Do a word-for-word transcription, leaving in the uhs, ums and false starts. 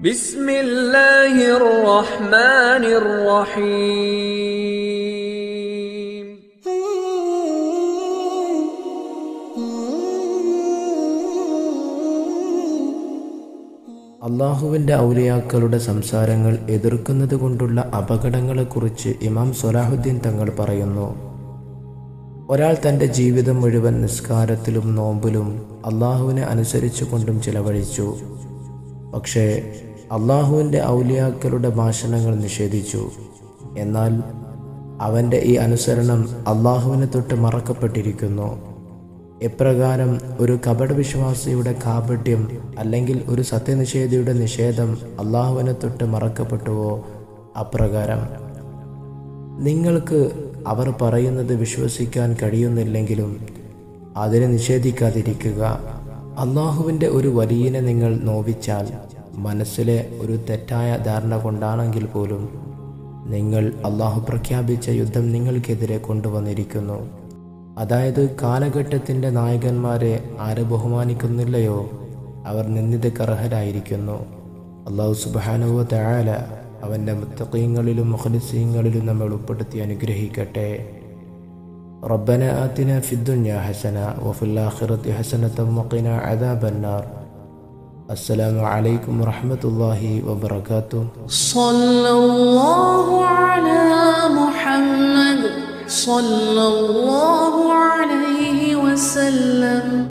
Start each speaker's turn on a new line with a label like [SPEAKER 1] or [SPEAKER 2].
[SPEAKER 1] بسم الله الرحمن الرحيم
[SPEAKER 2] അള്ളാഹുവിൻ്റെ ഔലിയാക്കളുടെ സംസാരങ്ങൾ എതിർക്കുന്നത് കൊണ്ടുള്ള അപകടങ്ങളെക്കുറിച്ച് ഇമാം സ്വലാഹുദ്ദീൻ തങ്ങൾ പറയുന്നു. ഒരാൾ തൻ്റെ ജീവിതം മുഴുവൻ നിസ്കാരത്തിലും നോമ്പിലും അള്ളാഹുവിനെ അനുസരിച്ചു കൊണ്ടും ചിലവഴിച്ചു. പക്ഷേ അള്ളാഹുവിൻ്റെ ഔലിയാക്കളുടെ ഭാഷണങ്ങൾ നിഷേധിച്ചു. എന്നാൽ അവൻ്റെ ഈ അനുസരണം അള്ളാഹുവിനെ തൊട്ട് മറക്കപ്പെട്ടിരിക്കുന്നു. എപ്രകാരം ഒരു കപടവിശ്വാസിയുടെ കാപട്യം അല്ലെങ്കിൽ ഒരു സത്യനിഷേധിയുടെ നിഷേധം അള്ളാഹുവിനെ തൊട്ട് മറക്കപ്പെട്ടുവോ അപ്രകാരം നിങ്ങൾക്ക് അവർ പറയുന്നത് വിശ്വസിക്കാൻ കഴിയുന്നില്ലെങ്കിലും അതിനെ നിഷേധിക്കാതിരിക്കുക. അള്ളാഹുവിൻ്റെ ഒരു വലിയനെ നിങ്ങൾ നോവിച്ചാൽ മനസ്സിലെ ഒരു തെറ്റായ ധാരണ കൊണ്ടാണെങ്കിൽ പോലും നിങ്ങൾ അള്ളാഹു പ്രഖ്യാപിച്ച യുദ്ധം നിങ്ങൾക്കെതിരെ കൊണ്ടുവന്നിരിക്കുന്നു. അതായത് കാലഘട്ടത്തിൻ്റെ നായകന്മാരെ ആരെ ബഹുമാനിക്കുന്നില്ലയോ അവർ നിന്ദിതക്കർഹരായിരിക്കുന്നു. അള്ളാഹു സുബ്ഹാനഹു വ തആല അവൻ്റെ മുത്തഖീങ്ങളിലും മുഖ്ലിസീങ്ങളിലും നമ്മൾ ഉൾപ്പെടുത്തി അനുഗ്രഹിക്കട്ടെ. റബ്ബന ആതിന ഫിദ്ദുനിയ ഹസന വഫിൽ ആഖിറതി ഹസനതൻ വഖിനാ അദാബന്നാർ. അസ്സലാമു അലൈക്കും വറഹ്മത്തുള്ളാഹി വബറകാതുഹു.
[SPEAKER 3] സ്വല്ലല്ലാഹു അലാ മുഹമ്മദ് സ്വല്ലല്ലാഹു അലൈഹി വസല്ലം.